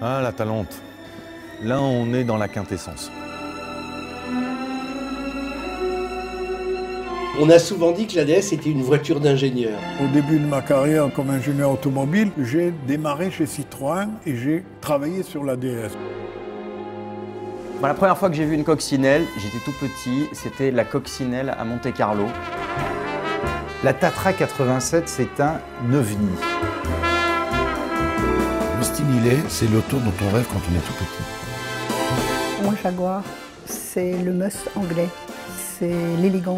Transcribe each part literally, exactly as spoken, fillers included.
Ah, la Talente. Là, on est dans la quintessence. On a souvent dit que la D S était une voiture d'ingénieur. Au début de ma carrière comme ingénieur automobile, j'ai démarré chez Citroën et j'ai travaillé sur la D S. Bon, la première fois que j'ai vu une coccinelle, j'étais tout petit, c'était la coccinelle à Monte-Carlo. La Tatra quatre-vingt-sept, c'est un ovni. Le Style, c'est l'auto dont on rêve quand on est tout petit. Moi, Jaguar, c'est le must anglais, c'est l'élégance.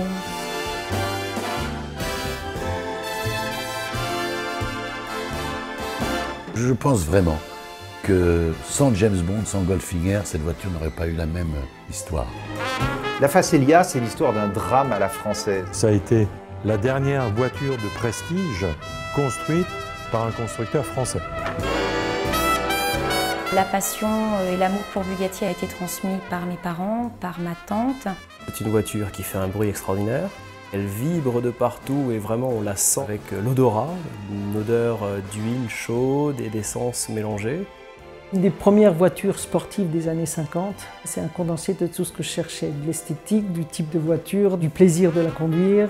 Je pense vraiment que sans James Bond, sans Goldfinger, cette voiture n'aurait pas eu la même histoire. La Facelia, c'est l'histoire d'un drame à la française. Ça a été la dernière voiture de prestige construite par un constructeur français. La passion et l'amour pour Bugatti a été transmis par mes parents, par ma tante. C'est une voiture qui fait un bruit extraordinaire. Elle vibre de partout et vraiment on la sent avec l'odorat, une odeur d'huile chaude et d'essence mélangée. Une des premières voitures sportives des années cinquante, c'est un condensé de tout ce que je cherchais, de l'esthétique, du type de voiture, du plaisir de la conduire.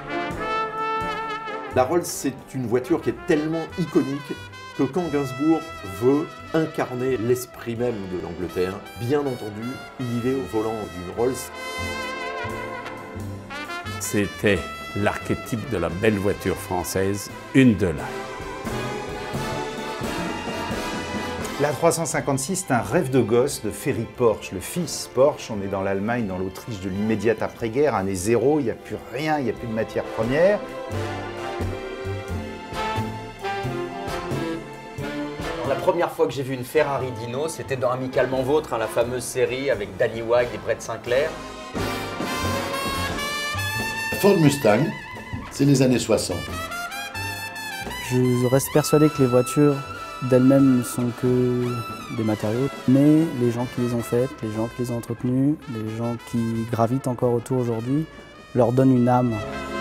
La Rolls, c'est une voiture qui est tellement iconique que quand Gainsbourg veut incarner l'esprit même de l'Angleterre, bien entendu, il est au volant d'une Rolls. C'était l'archétype de la belle voiture française, une de là. La trois cent cinquante-six, c'est un rêve de gosse de Ferry Porsche, le fils Porsche. On est dans l'Allemagne, dans l'Autriche de l'immédiate après-guerre, année zéro, il n'y a plus rien, il n'y a plus de matière première. La première fois que j'ai vu une Ferrari Dino, c'était dans Amicalement Vôtre, hein, la fameuse série avec Danny Wag et Brett Sinclair. Ford Mustang, c'est les années soixante. Je reste persuadé que les voitures d'elles-mêmes ne sont que des matériaux, mais les gens qui les ont faites, les gens qui les ont entretenues, les gens qui gravitent encore autour aujourd'hui, leur donnent une âme.